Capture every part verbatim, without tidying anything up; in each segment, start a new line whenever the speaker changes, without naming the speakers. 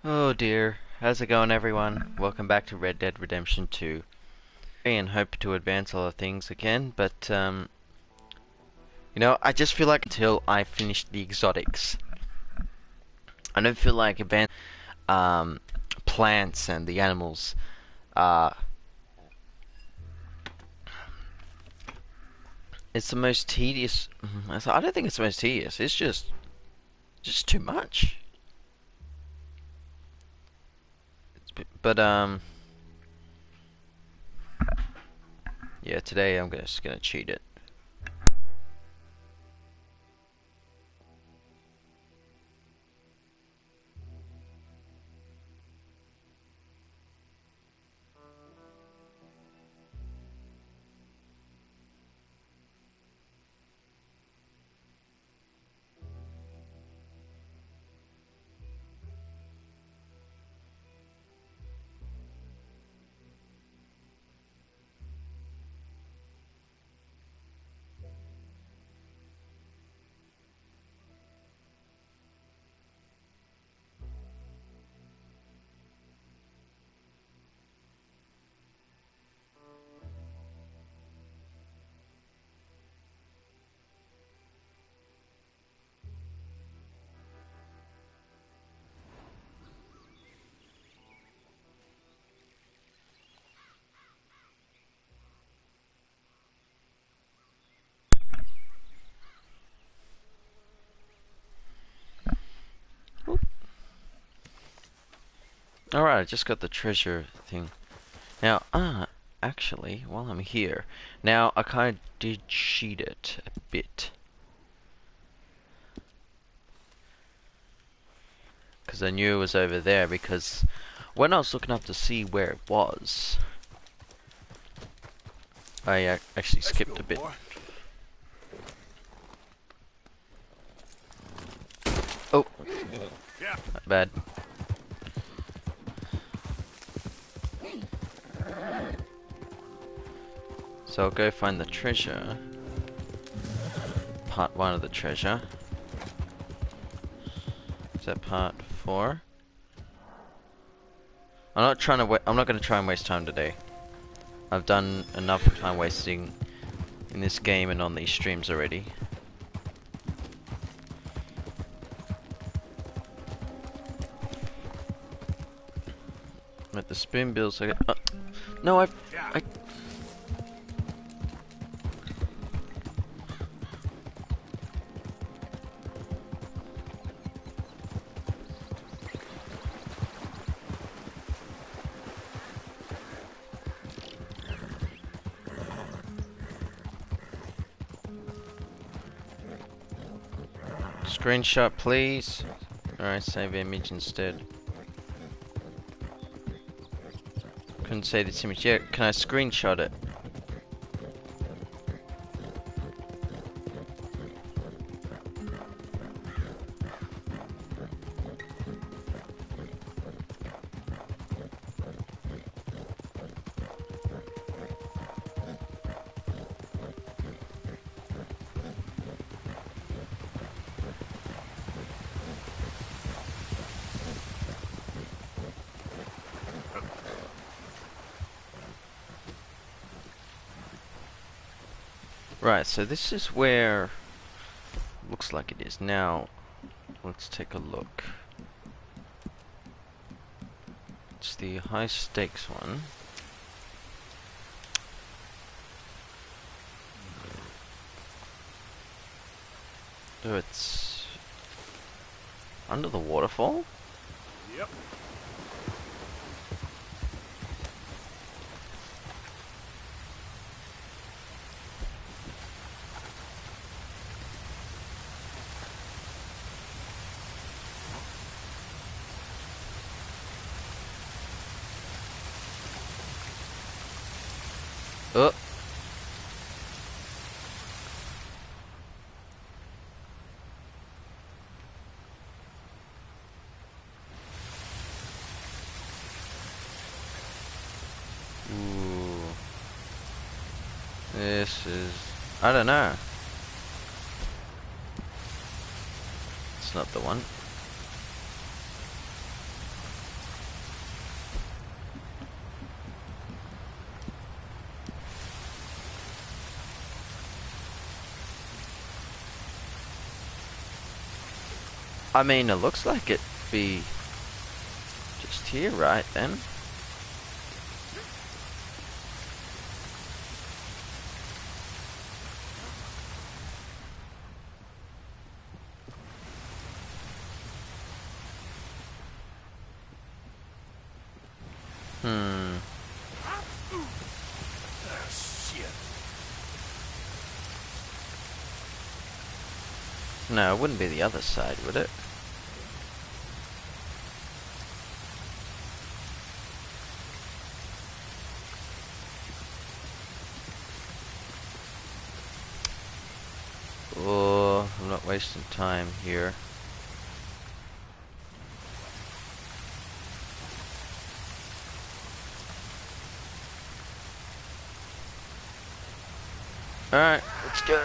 Oh dear, how's it going everyone? Welcome back to Red Dead Redemption two. And hope to advance all the things again, but um, you know, I just feel like until I finish the exotics, I don't feel like advance um, plants and the animals. Uh, it's the most tedious. I don't think it's the most tedious. It's just, just too much. But um, yeah, today I'm just gonna cheat it. Alright, I just got the treasure thing. Now, ah, actually, while I'm here, now I kind of did cheat it a bit. Because I knew it was over there, because when I was looking up to see where it was, I uh, actually skipped a bit. Oh, not bad. So I'll go find the treasure. Part one of the treasure. Is that part four? I'm not trying to. Wa I'm not going to try and waste time today. I've done enough time wasting in this game and on these streams already. At the spoonbills, I got. Uh, no, I. I. Screenshot, please. Alright, save image instead. Couldn't save this image yet. Can I screenshot it? Right, so this is where looks like it is. Now, let's take a look. It's the high stakes one. Oh, it's under the waterfall?
Yep.
Oh. Ooh. This is... I don't know. It's not the one. I mean, it looks like it'd be just here, right then? Hmm. No, it wouldn't be the other side, would it? Oh, I'm not wasting time here. Alright, let's go.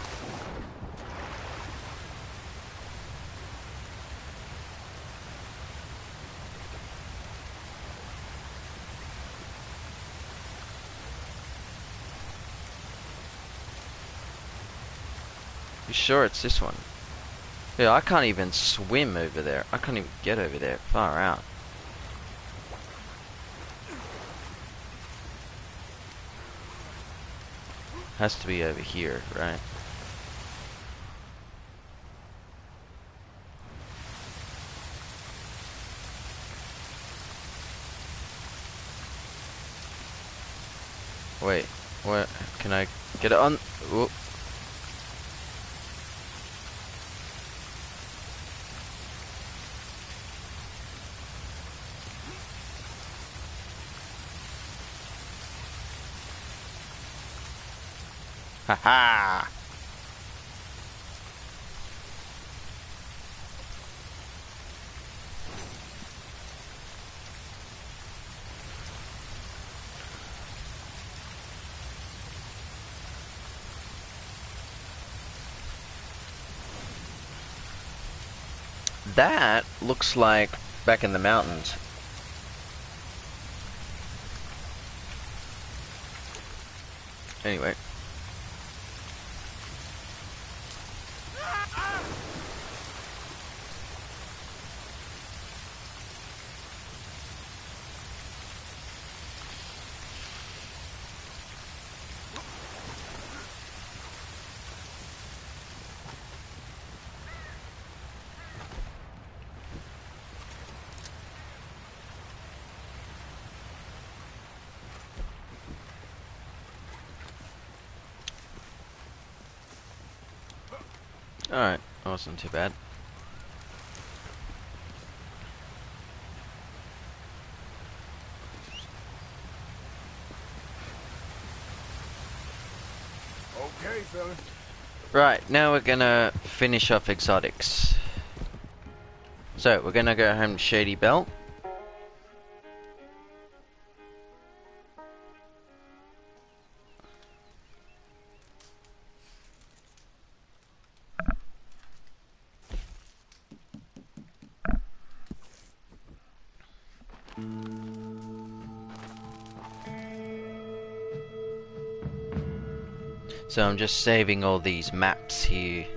You sure it's this one? Yeah, I can't even swim over there. I can't even get over there. Far out. Has to be over here, right? Wait, what? Can I get it on? Whoop. Haha! That looks like back in the mountains. Anyway. Alright, that wasn't too bad.
Okay, fella.
Right, now we're gonna finish off exotics. So, we're gonna go home to Shady Belle. So I'm just saving all these maps here.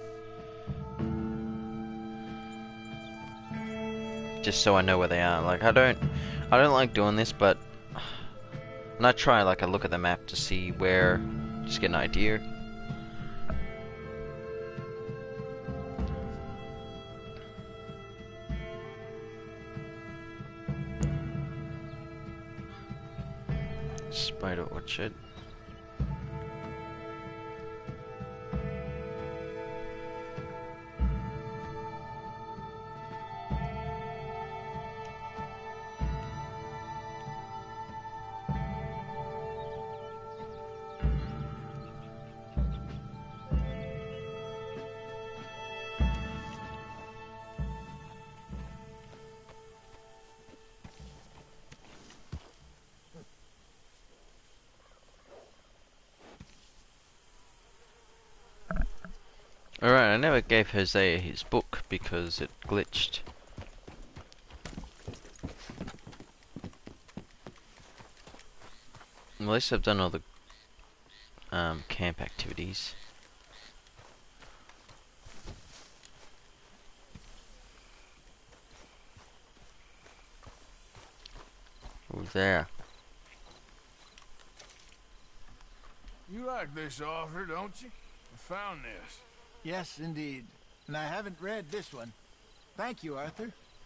Just so I know where they are. Like, I don't I don't like doing this, but when I try, like, I look at the map to see where, just get an idea. Spider Orchard. Alright, I never gave Hosea his book because it glitched. At least I've done all the um, camp activities. Who's there?
You like this author, don't you? I found this.
Yes, indeed. And I haven't read this one. Thank you, Arthur.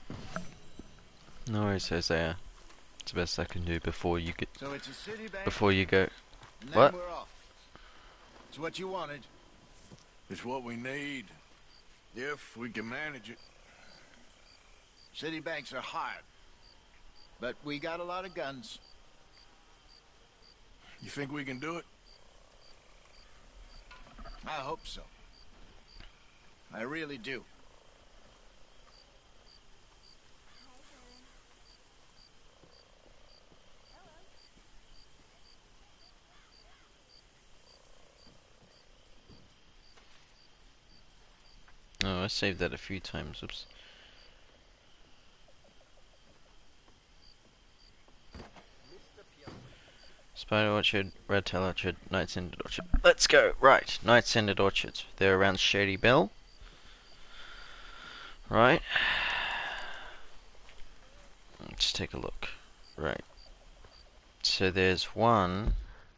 No worries, Hosea. It's the best I can do before you get
So it's a city bank.
before you go.
And then
What?
we're off. It's what you wanted.
It's what we need. If we can manage it.
City banks are hard. But we got a lot of guns.
You think we can do it?
I hope so. I really do.
Oh, I saved that a few times. Oops. Spider Orchard, Red Tail Orchard, Night's Ended Orchard. Let's go! Right, Night's Ended Orchard. They're around Shady Bell. Right. Let's take a look. Right. So there's one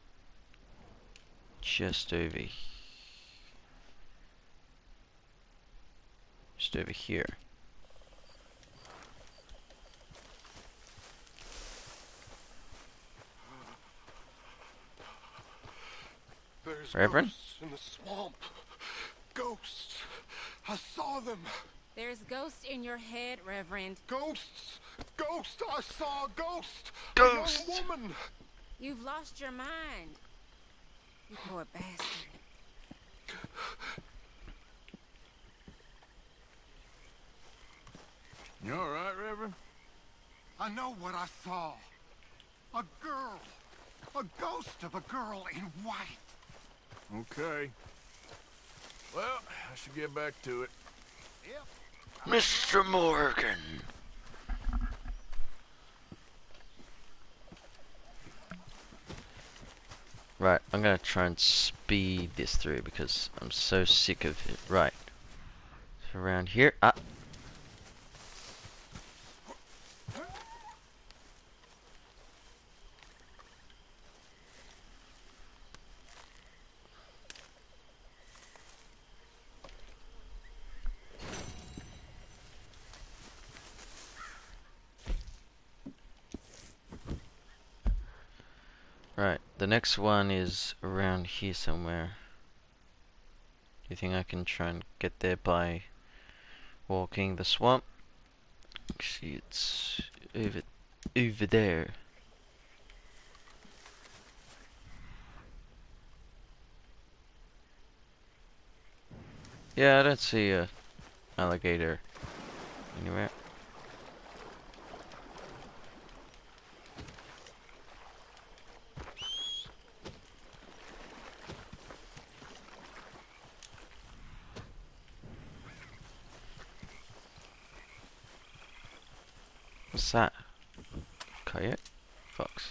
just over here. Just over here.
There's
Reverend?
ghosts in the swamp. Ghosts. I saw them.
There's ghosts in your head, Reverend.
Ghosts. Ghost. I saw a ghost.
Ghost.
A young woman.
You've lost your mind. You poor bastard.
You all right, Reverend?
I know what I saw. A girl. A ghost of a girl in white.
Okay. Well, I should get back to it.
Yep.
Mister Morgan. Right, I'm gonna try and speed this through because I'm so sick of it. Right. So around here. Ah. Right, the next one is around here somewhere. Do you think I can try and get there by walking the swamp? Actually, it's over, over there. Yeah, I don't see a alligator anywhere. What's that? Coyote? Fox.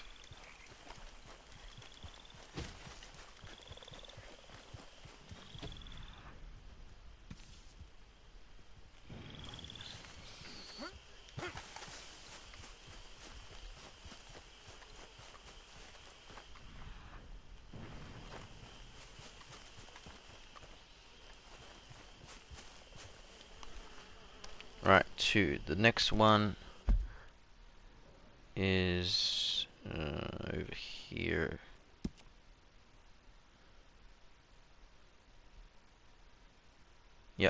Right, two. The next one is uh, over here. Yep.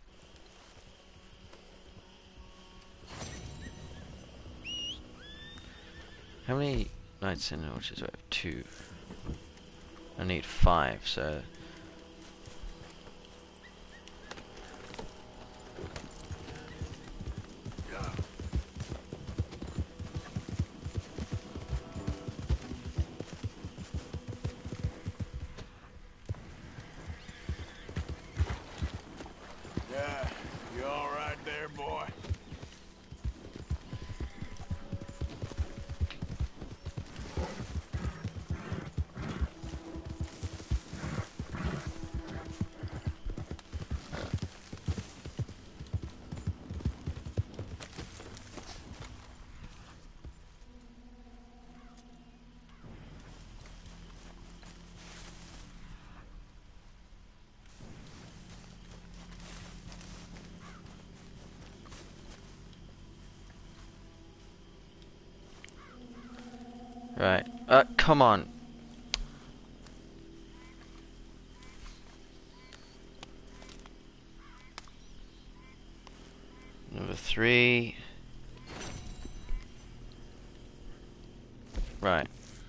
How many Nights in Orchards do I have? Two. I need five, so...
Yeah, you all right there, boy?
Right. Uh, come on. Number three. Right.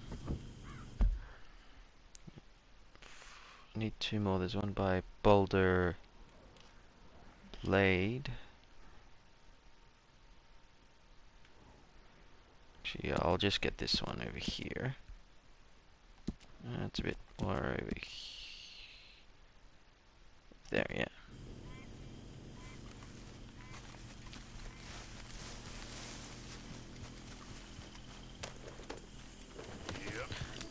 Need two more. There's one by Boulder Blade. Actually, yeah, I'll just get this one over here. That's a bit more over here. There, yeah.
Yep.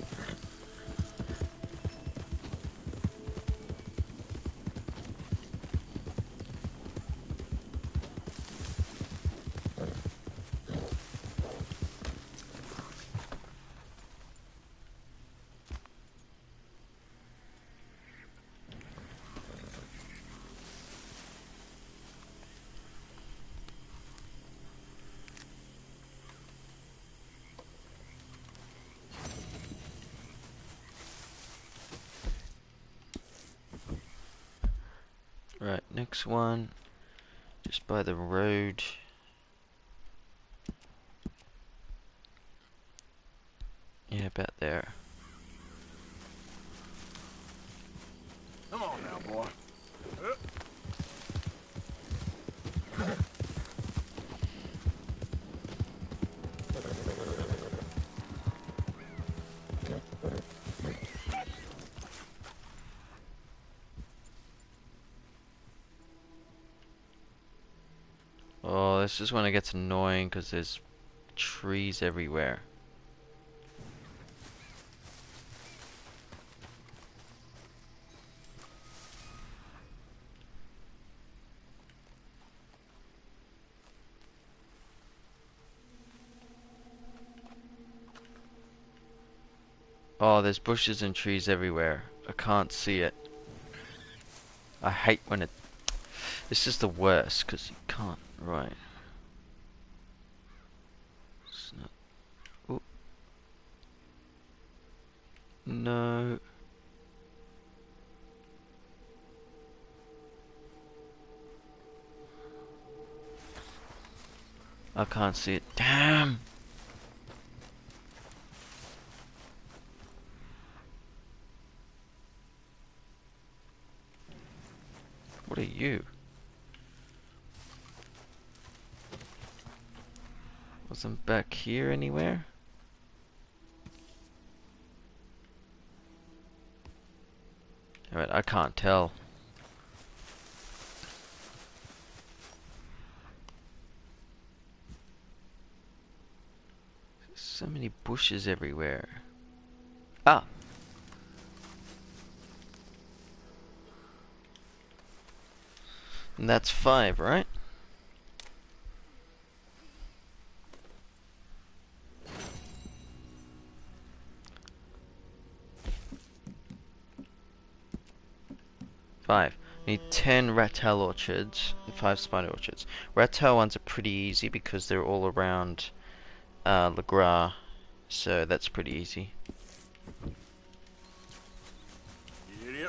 Right, next one. Just by the road. Yeah, about there.
Come on now, boy. Up.
Oh, this is when it gets annoying because there's trees everywhere. Oh, there's bushes and trees everywhere. I can't see it. I hate when it... This is the worst because you can't... Right. It's not... Ooh. No. I can't see it. Damn! What are you? Wasn't back here anywhere? Alright, I can't tell. So many bushes everywhere. Ah! And that's five, right? Five. Need ten rat tail orchards and five spider orchards. Rat tail ones are pretty easy because they're all around uh, Le Gras, so that's pretty easy.
Yep.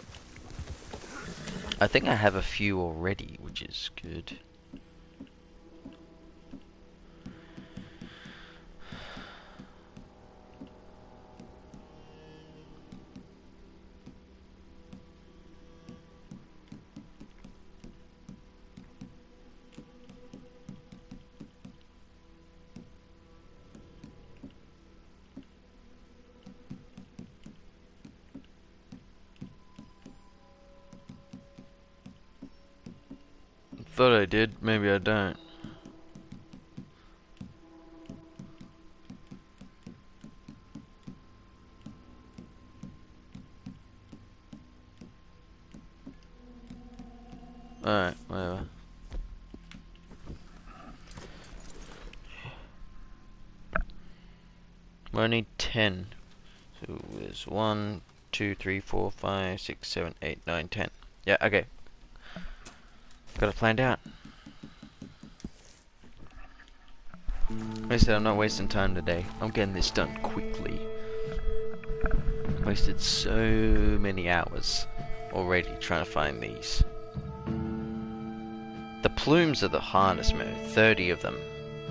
I think I have a few already, which is good. Thought I did, maybe I don't. Alright, whatever. We only need ten. So there's one, two, three, four, five, six, seven, eight, nine, ten. Yeah, okay. Got it planned out. Like I said, I'm not wasting time today. I'm getting this done quickly. Wasted so many hours already trying to find these. The plumes are the hardest, man. thirty of them.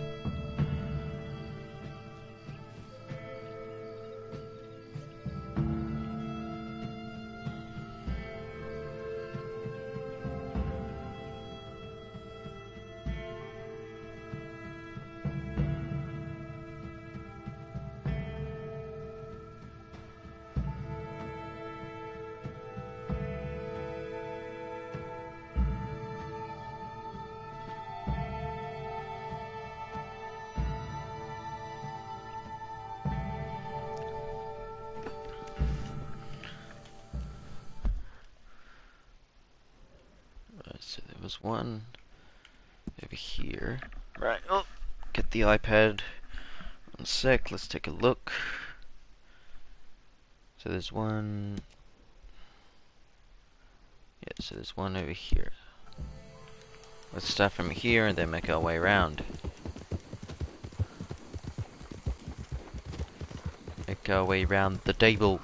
So there was one over here. Right, oh, get the iPad. One sec, let's take a look. So there's one... Yeah, so there's one over here. Let's start from here and then make our way around. Make our way around the table.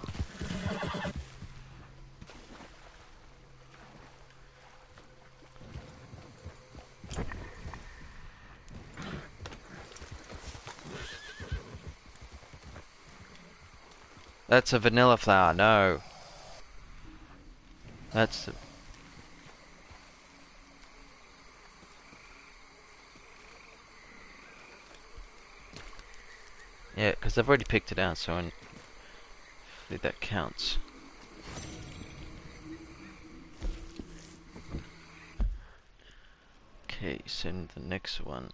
That's a vanilla flower, no. That's the... Yeah, because I've already picked it out, so I think that counts. Okay, send the next one.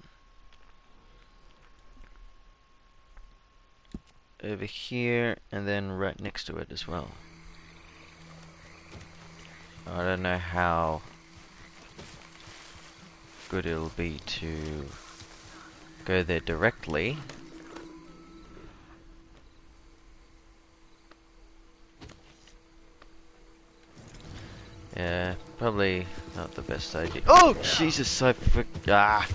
Over here, and then right next to it as well. I don't know how good it'll be to go there directly. Yeah, probably not the best idea. Oh, Jesus, so frick. Ah!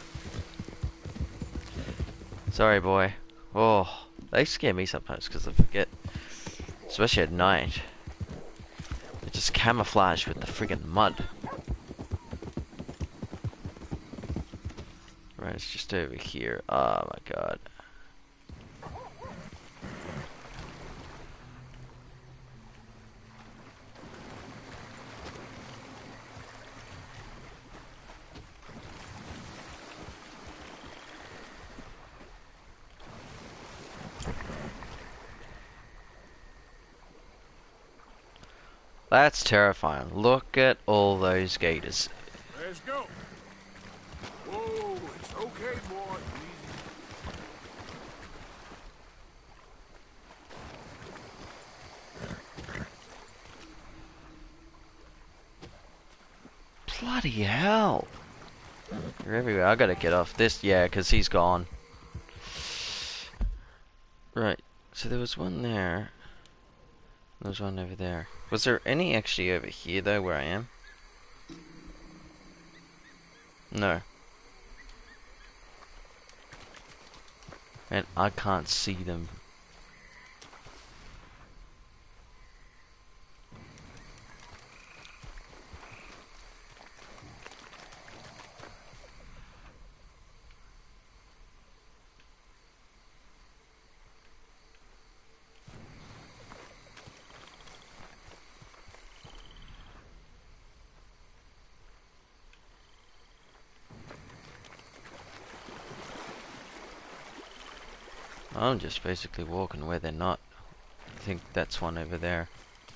Sorry, boy. Oh. They scare me sometimes because I forget, especially at night. They just camouflage with the friggin' mud. Right, it's just over here. Oh my god. That's terrifying. Look at all those gators.
Let's go. Whoa, it's okay, boy. Easy.
Bloody hell. You're everywhere. I gotta get off this. Yeah, because he's gone. Right. So there was one there. There's one over there. Was there any actually over here though, where I am? No. And I can't see them. I'm just basically walking where they're not. I think that's one over there.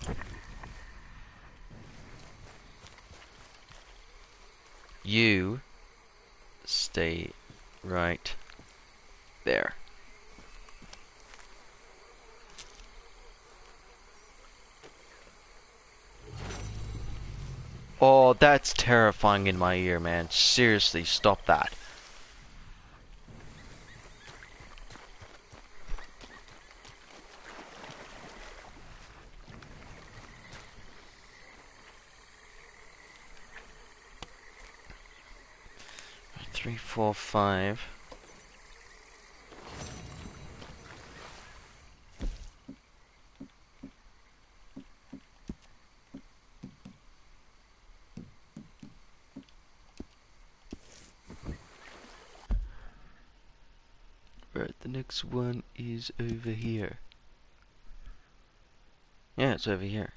You stay right there. Oh, that's terrifying in my ear, man. Seriously, stop that. Three, four, five. next one is over here. Yeah, it's over here.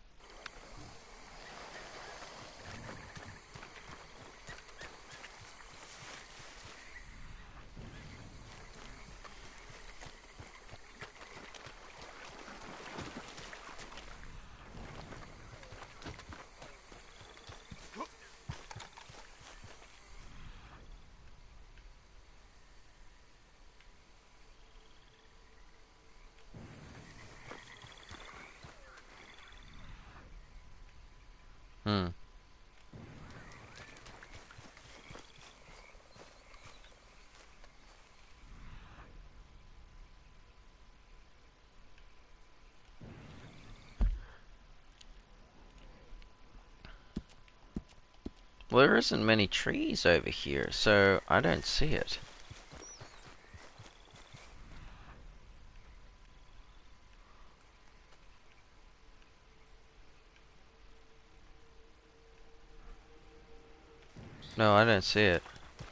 Hmm. Well, there isn't many trees over here, so I don't see it. No, I don't see it.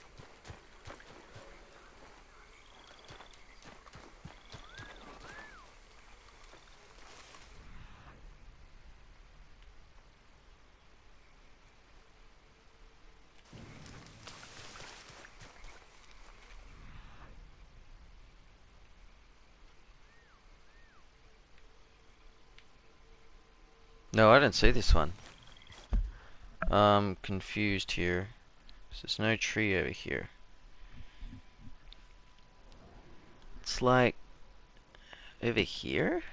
No, I don't see this one. I'm confused here. There's no tree over here. It's like over here?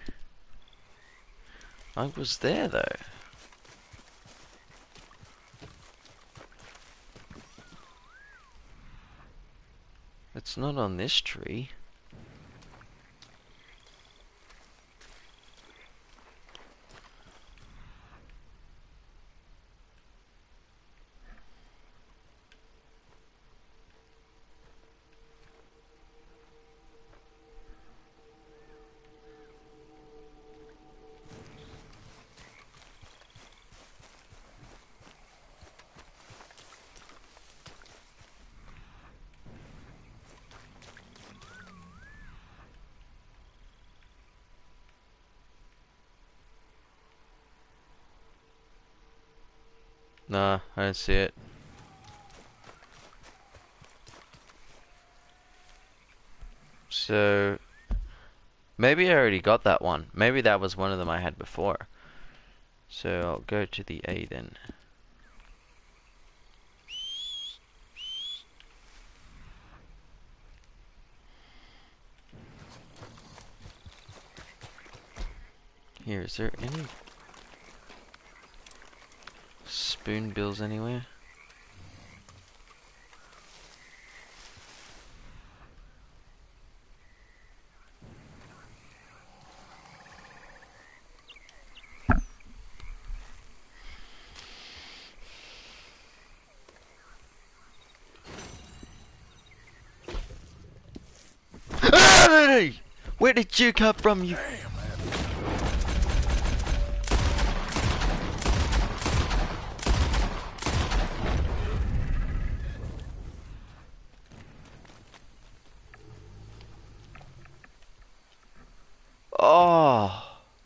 I was there though. It's not on this tree. Nah, I don't see it. So, maybe I already got that one. Maybe that was one of them I had before. So I'll go to the A then. Here, is there any spoonbills anywhere? Where did you come from, you? Oh.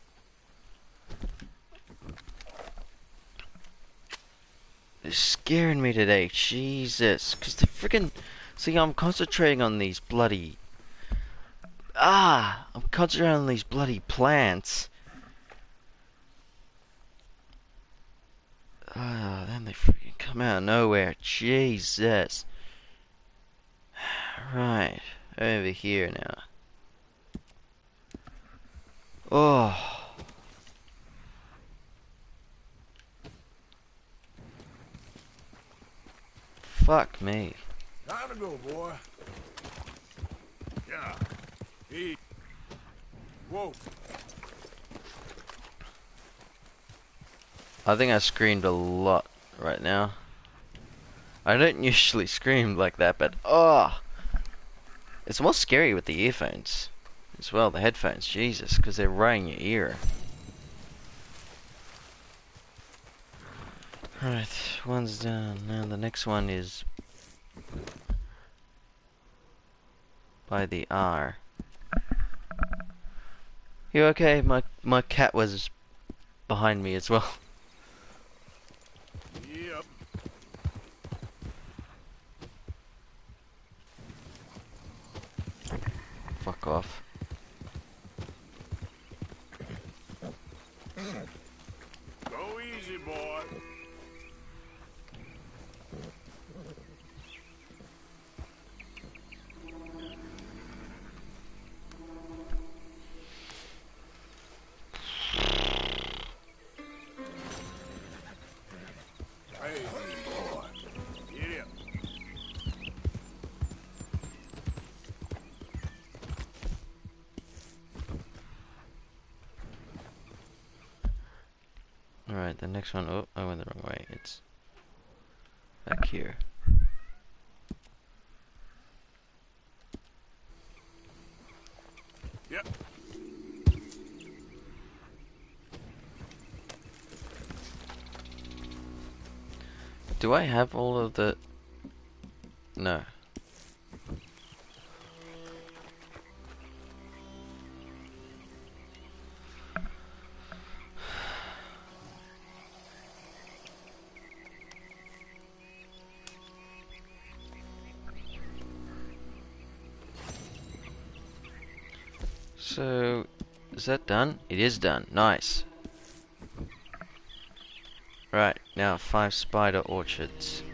They're scaring me today, Jesus. Cause the freaking, see, I'm concentrating on these bloody, ah, I'm concentrating on these bloody plants. Ah, then they freaking come out of nowhere, Jesus. Right, over here now. Oh. Fuck me.
Time to go, boy. Yeah. Eat. Whoa.
I think I screamed a lot right now. I don't usually scream like that, but oh, it's more scary with the earphones as well, the headphones, Jesus, because they're right in your ear. Right, one's down. Now the next one is by the R. You okay? My my cat was behind me as well.
Yep.
Fuck off.
Go easy, boy. Hey, boy. Get him.
Alright, the next one. Oh, I went the wrong way. It's back here.
Yep.
Do I have all of the... No. So, is that done? It is done. Nice. Right, now five spider orchards.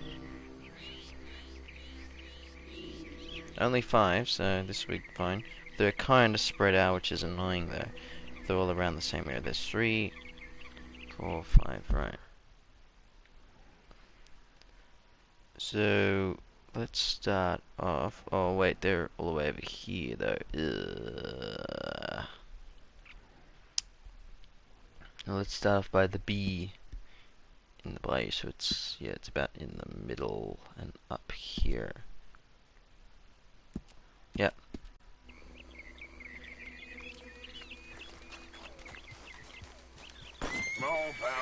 Only five, so this will be fine. They're kind of spread out, which is annoying though. They're all around the same area. There's three, four, five, right. So, let's start off. Oh wait, they're all the way over here though. Ugh. Now let's start off by the B in the bay, so it's, yeah, it's about in the middle and up here. Yep.
Come on, pal.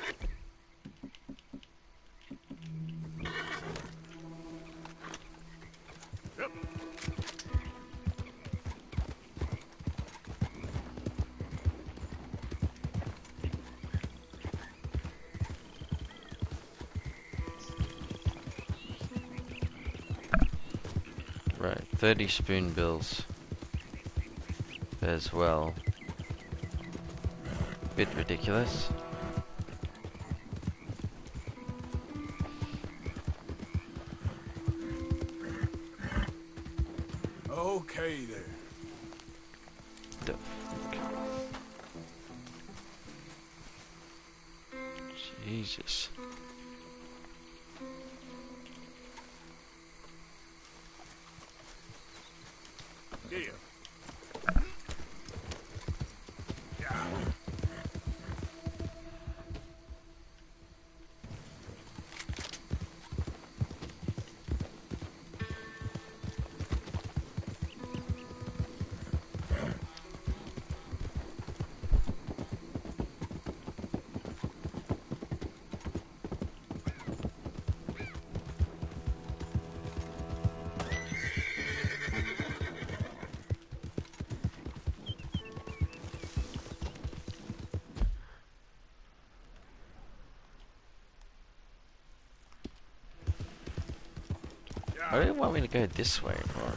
Yep.
Right, thirty spoonbills as well. Bit ridiculous.
Okay there.
The fuck? Jesus.
Get him.
Why do you want me to go this way for?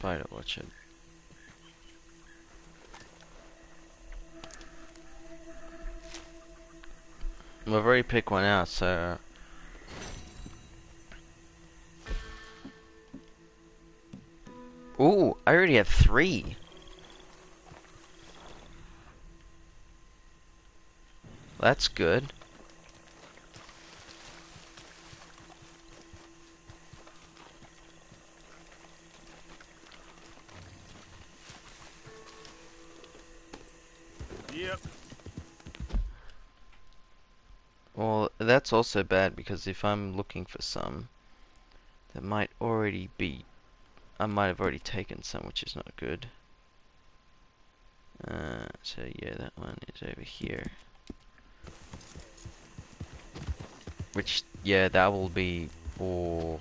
spider orchard. We've already picked one out, so... Ooh, I already have three. That's good.
Yep.
Well, that's also bad because if I'm looking for some, that might already be... I might have already taken some, which is not good. Uh, so yeah, that one is over here. Which, yeah, that will be... Oh...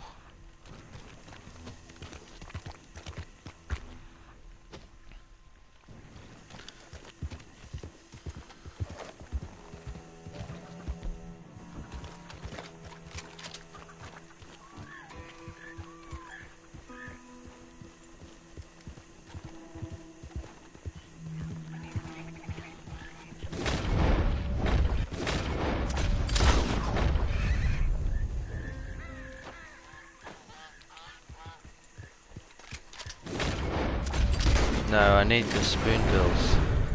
No, I need the spoonbills.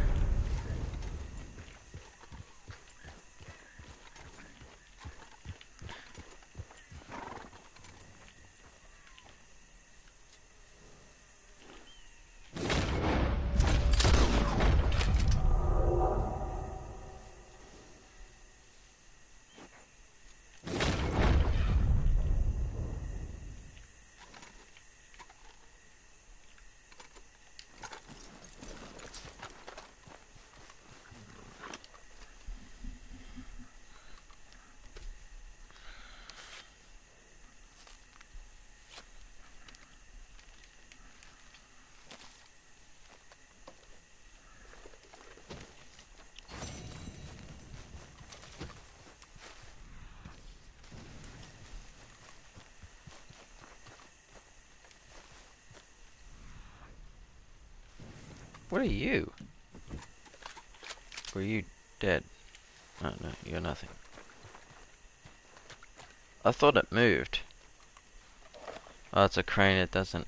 What are you? Or are you dead? Oh no, you're nothing. I thought it moved. Oh, it's a crane, it doesn't.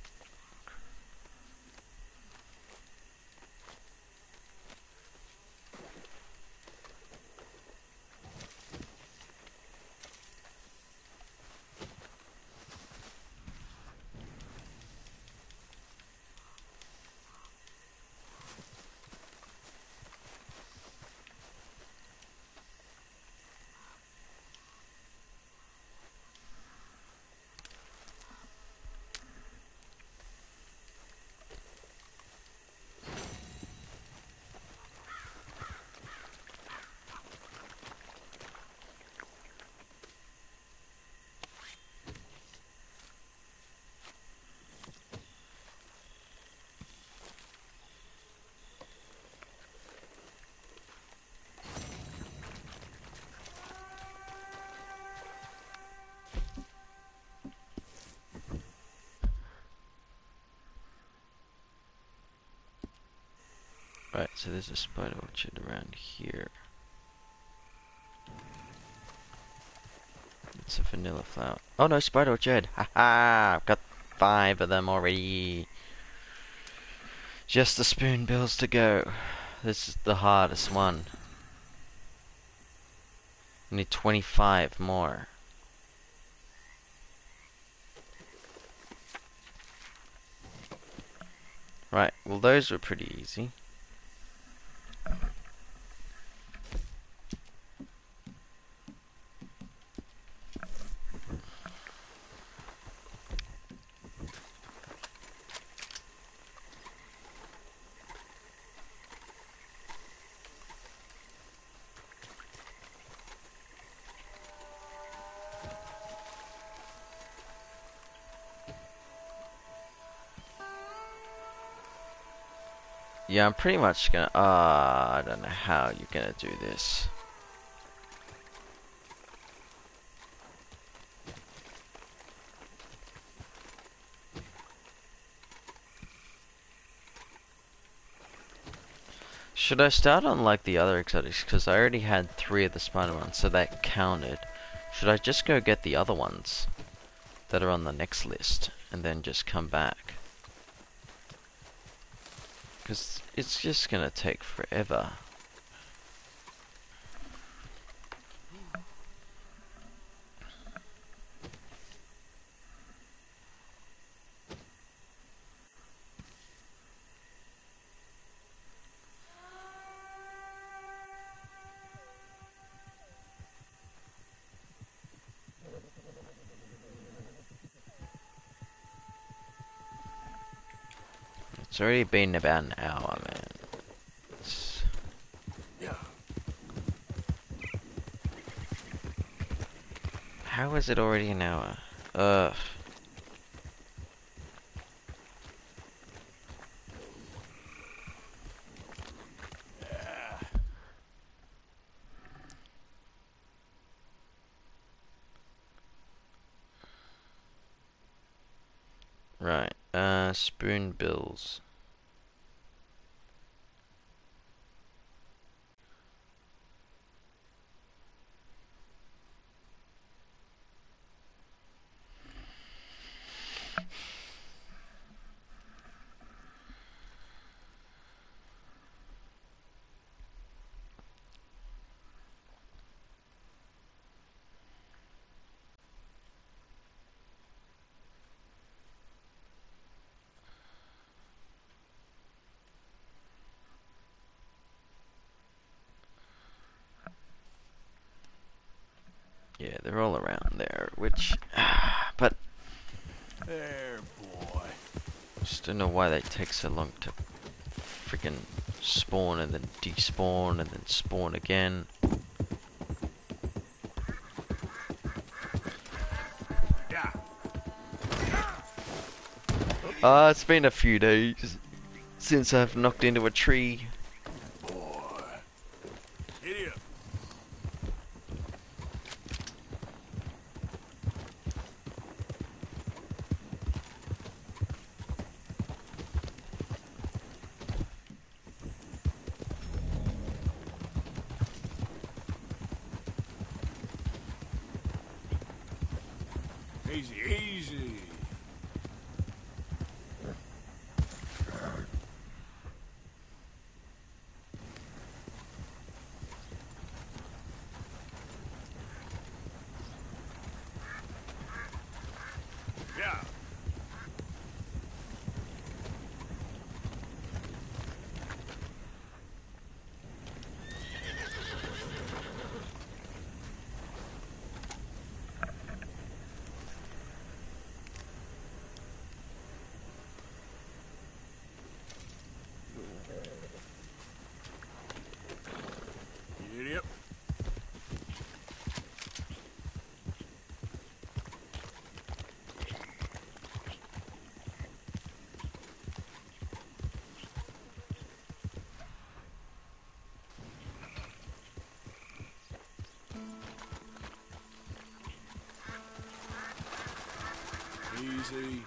Right, so there's a spider orchard around here. It's a vanilla flower. Oh no, spider orchard! Haha! I've got five of them already. Just the spoonbills to go. This is the hardest one. I need twenty-five more. Right, well those were pretty easy. Yeah, I'm pretty much gonna, uh, I don't know how you're gonna do this. Should I start on like the other exotics? Because I already had three of the spider ones, so that counted. Should I just go get the other ones that are on the next list and then just come back? Because it's just gonna take forever. It's already been about an hour, man. It's...
Yeah.
How is it already an hour? Ugh. Right, uh, spoonbills. Yeah, they're all around there, which... but...
There, boy.
Just don't know why they take so long to freaking spawn and then despawn and then spawn again.
Yeah.
Ah, uh, it's been a few days since I've knocked into a tree.
Boy. Giddy up. Easy, easy. Yeah. Giddy up. Easy.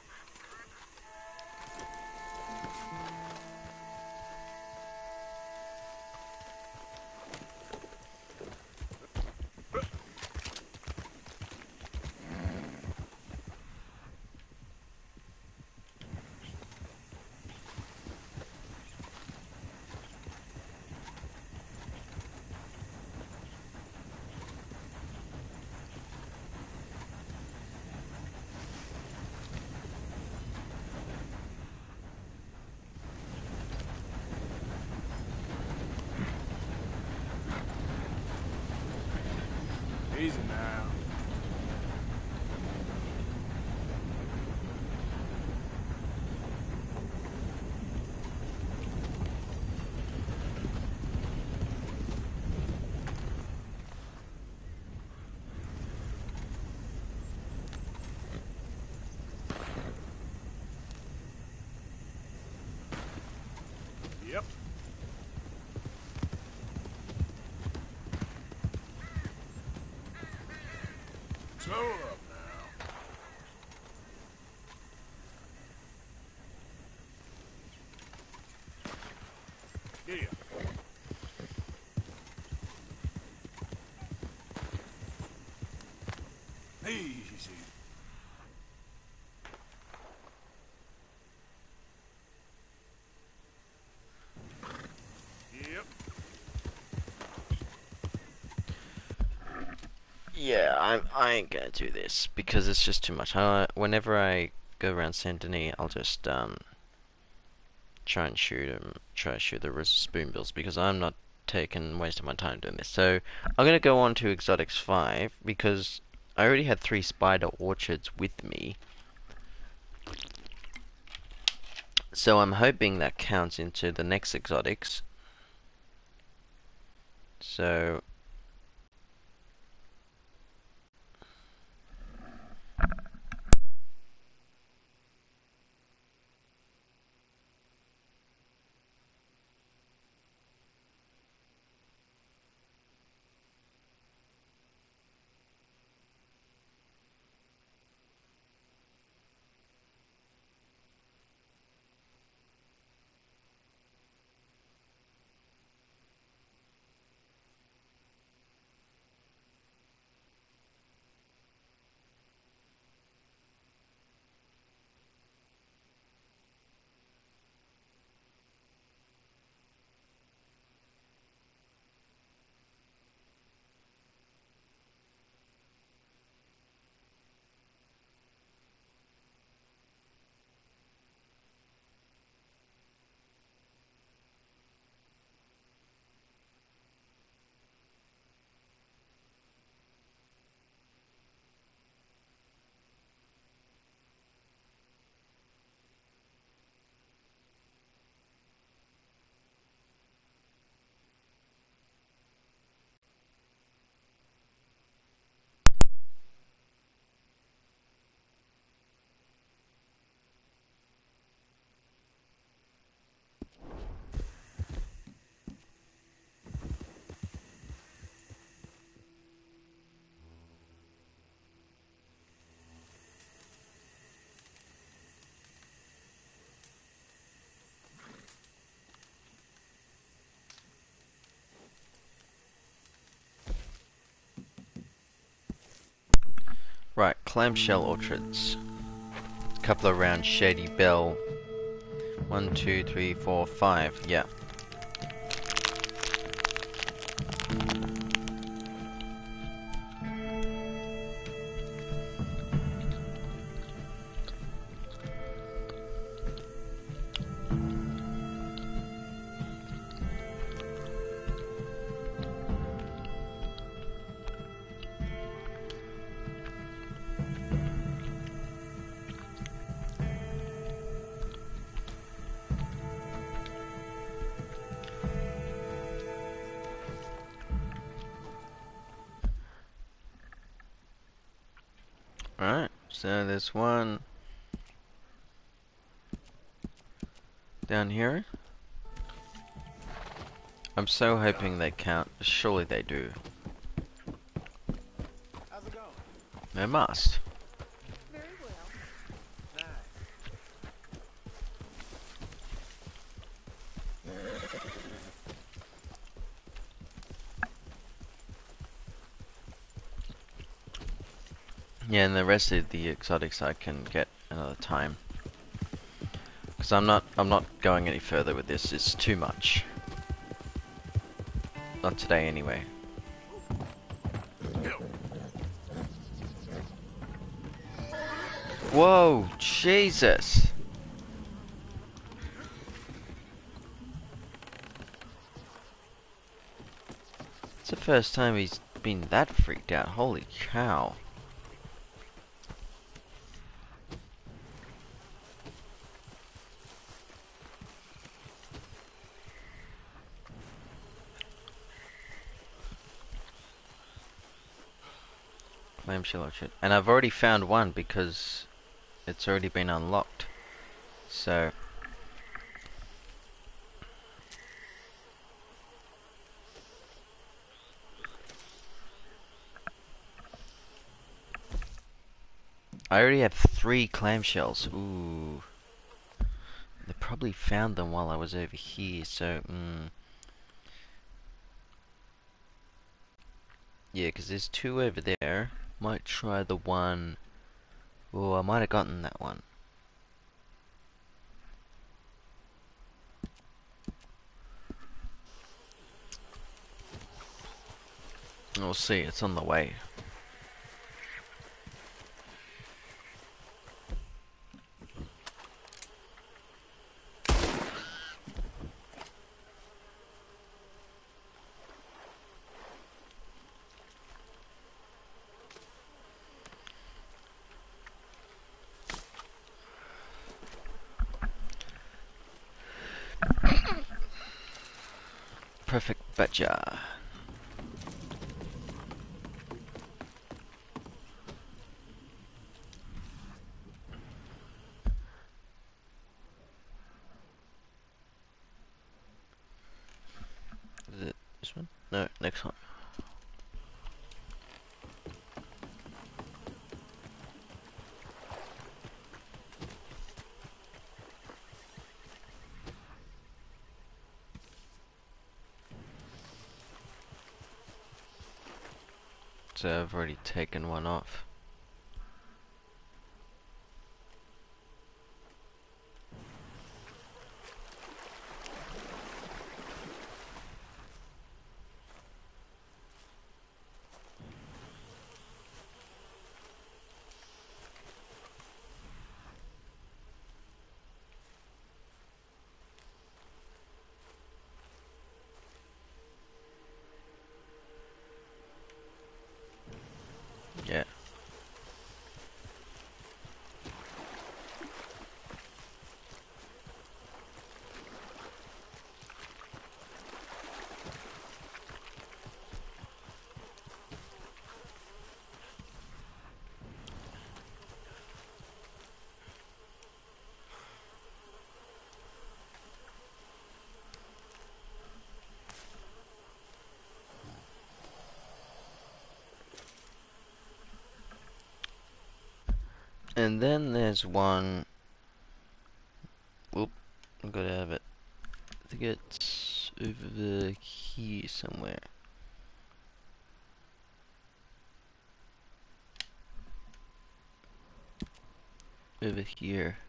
Easy now. Yep. Slow up now. Giddy up. Easy. Yep.
Yeah, I'm, I ain't gonna do this because it's just too much. I, whenever I go around Saint Denis, I'll just um try and shoot them, try to shoot the spoonbills because I'm not taking wasting my time doing this. So I'm gonna go on to Exotics five because I already had three spider orchards with me. So I'm hoping that counts into the next exotics. So right, clamshell orchards. Couple around Shady Bell. One, two, three, four, five. Yeah. Alright, so there's one down here. I'm so hoping they count. Surely they do.
How's it going?
They must.
Very well.
Nice.
Yeah, and the rest of the exotics I can get another time. Because I'm not, I'm not going any further with this. It's too much. Not today, anyway. Whoa, Jesus! It's the first time he's been that freaked out. Holy cow. Clamshell orchard. And I've already found one because it's already been unlocked. So I already have three clamshells. Ooh. They probably found them while I was over here, so mm. Yeah, because there's two over there. Might try the one. Oh, I might have gotten that one. We'll see, it's on the way. Perfect Betcha. Is it this one? No, next one. So I've already taken one off. Yeah. And then there's one. Whoop, I'm gonna have it. I think it's over here somewhere. Over here.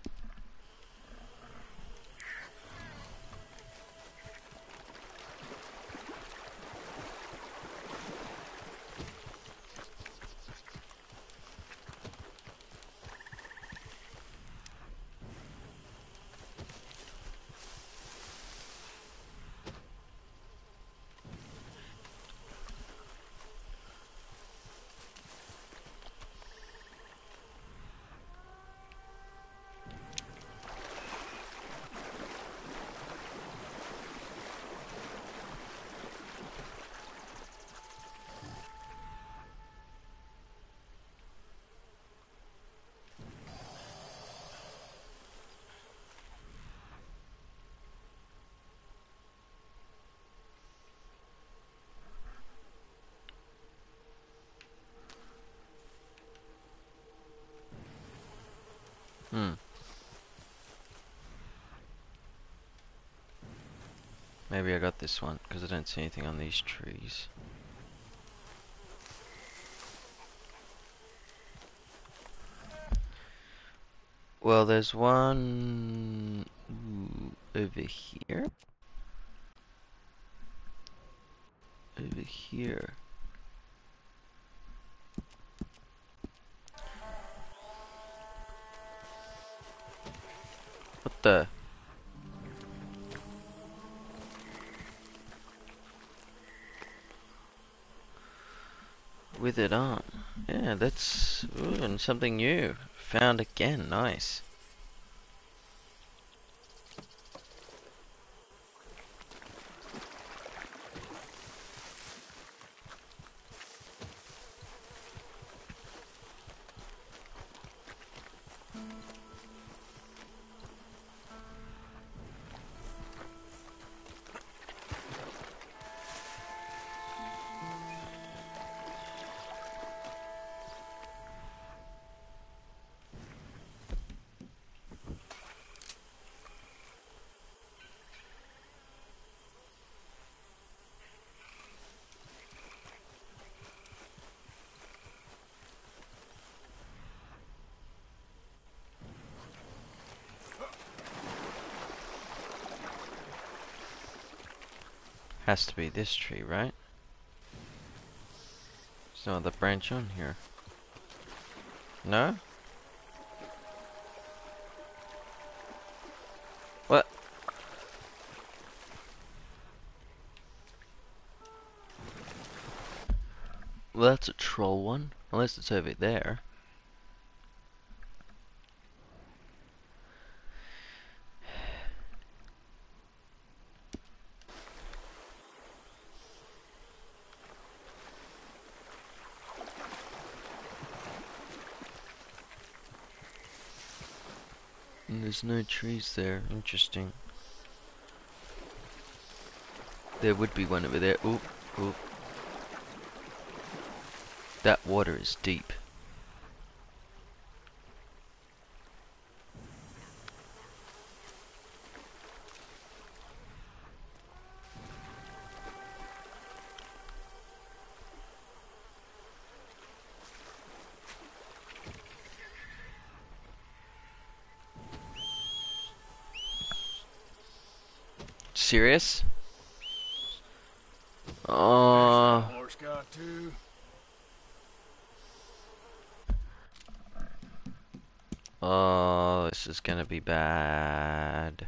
Hmm. Maybe I got this one because I don't see anything on these trees. Well, there's one ooh, over here. Over here. What the? With it on. Yeah, that's ooh, and something new. Found again. Nice. Has to be this tree, right? There's no other branch on here. No? What? Well, that's a troll one. Unless it's over there. And there's no trees there. Interesting. There would be one over there. Oop, oop. That water is deep. Serious? Oh.
Horse got too.
Oh, this is gonna be bad.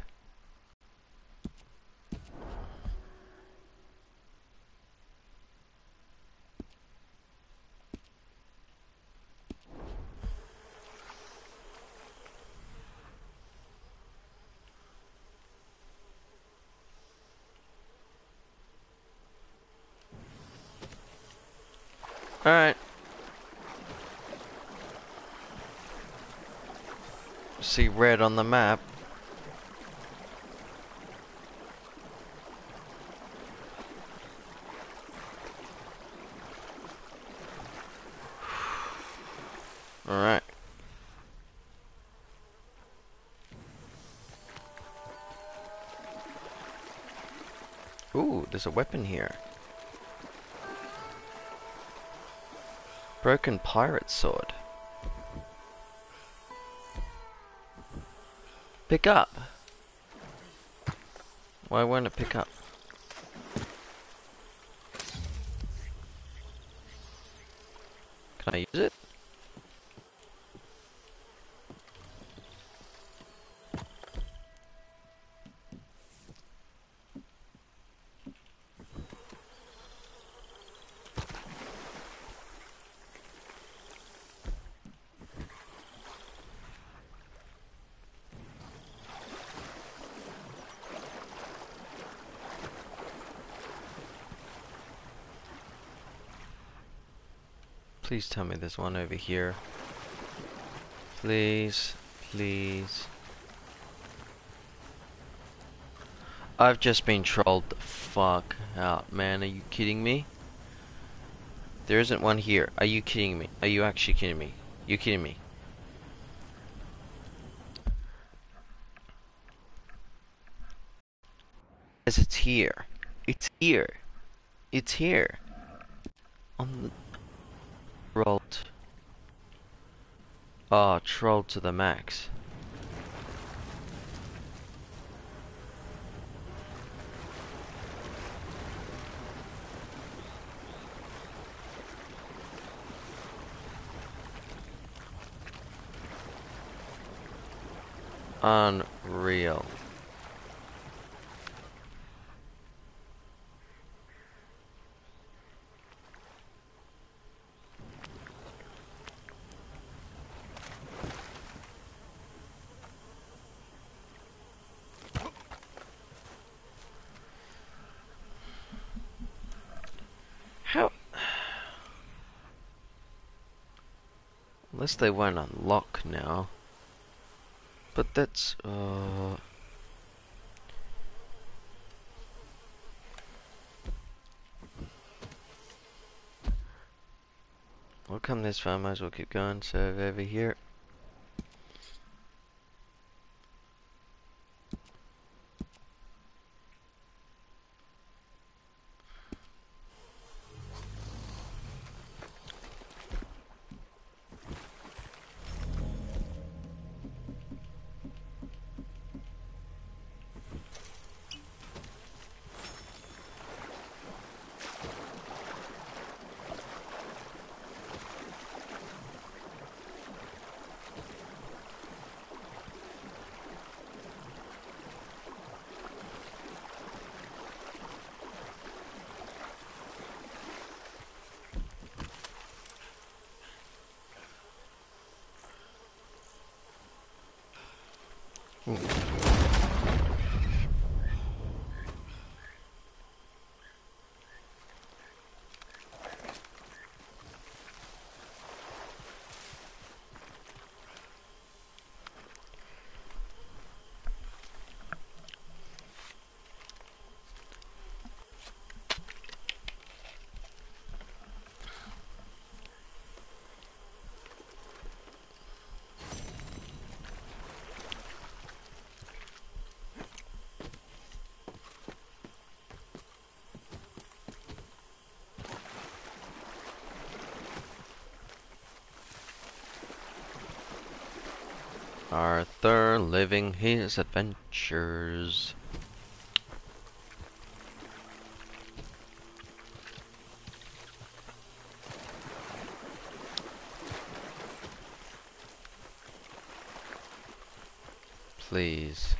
Alright. See red on the map. Alright. Ooh, there's a weapon here. Broken pirate sword. Pick up. Why won't it pick up? Can I use it? Please tell me there's one over here. Please, please. I've just been trolled the fuck out, man. Are you kidding me? There isn't one here. Are you kidding me? Are you actually kidding me? You kidding me? Yes, it's here. It's here. It's here. On the trolled. Oh, trolled to the max. Unreal. How? Unless they won't unlock now. But that's, uh... we'll come this far, might as well keep going, so over here. Arthur living his adventures. Please.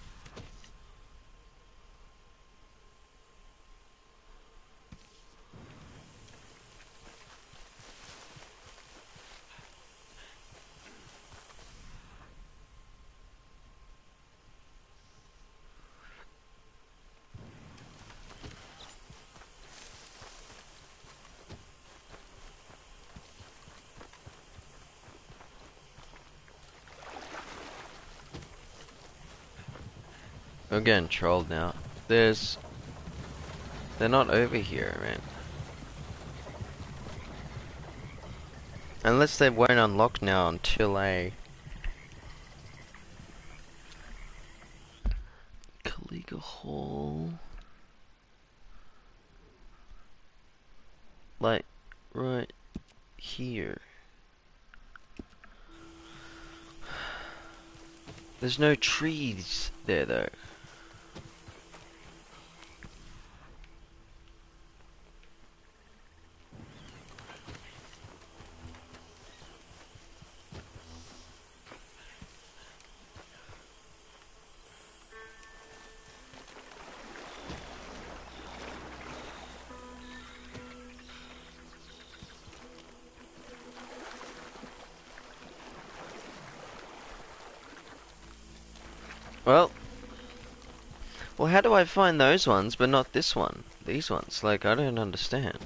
We're getting trolled now. There's... They're not over here, man. Unless they won't unlock now until a... Kaliga Hall... Like, right here. There's no trees there though. Well, well, how do I find those ones, but not this one? These ones, like, I don't understand.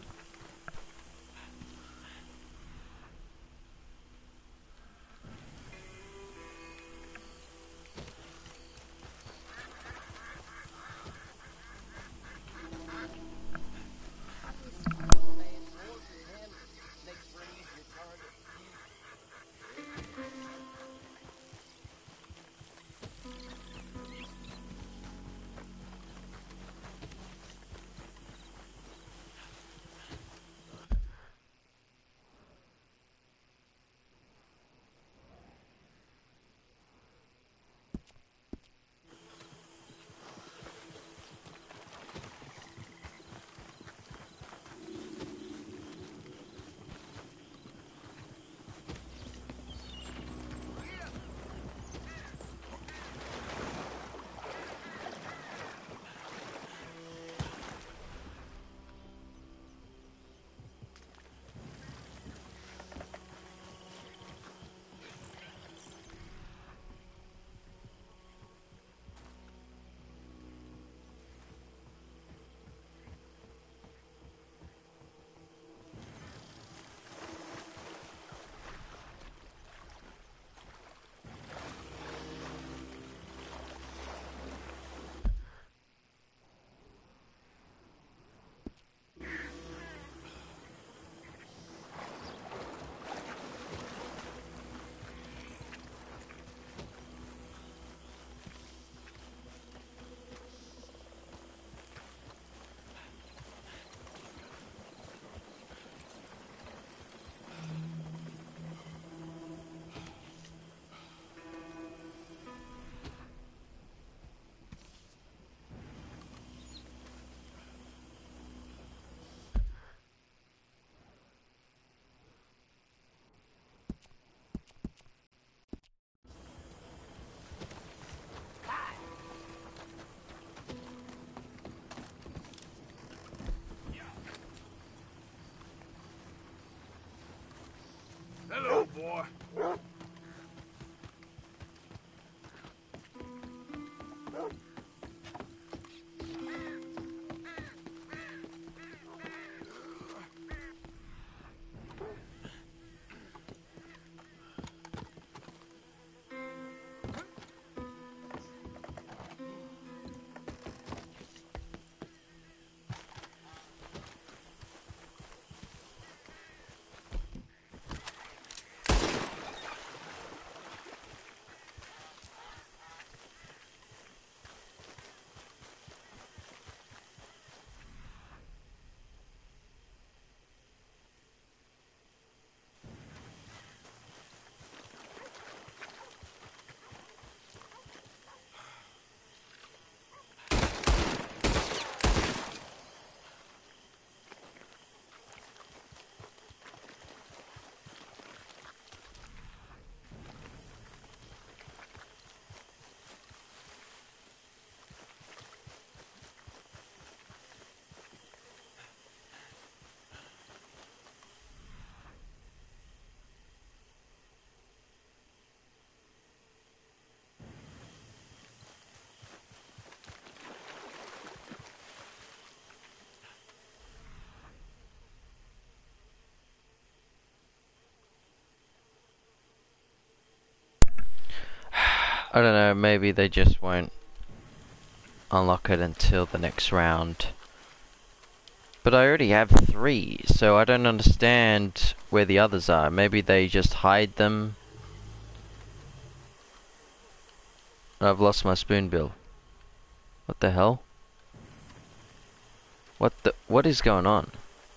Hello, boy.
I don't know, maybe they just won't unlock it until the next round. But I already have three, so I don't understand where the others are. Maybe they just hide them. I've lost my spoonbill. What the hell? What the- what is going on?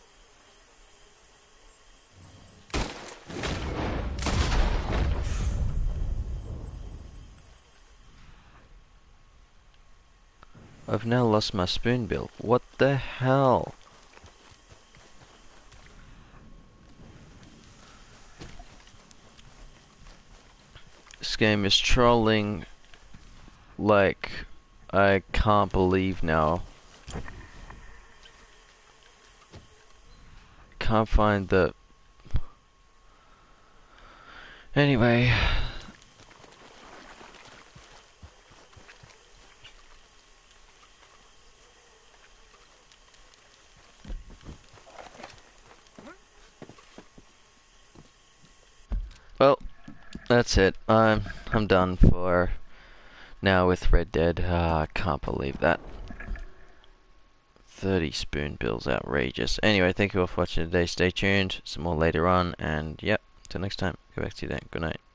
I've now lost my spoonbill. What the hell? This game is trolling like I can't believe now. Can't find the... Anyway. Well, that's it. I'm I'm done for now with Red Dead. Ah, I can't believe that. thirty spoonbills, outrageous. Anyway, thank you all for watching today. Stay tuned. Some more later on, and yep, till next time. Go back to you then. Good night.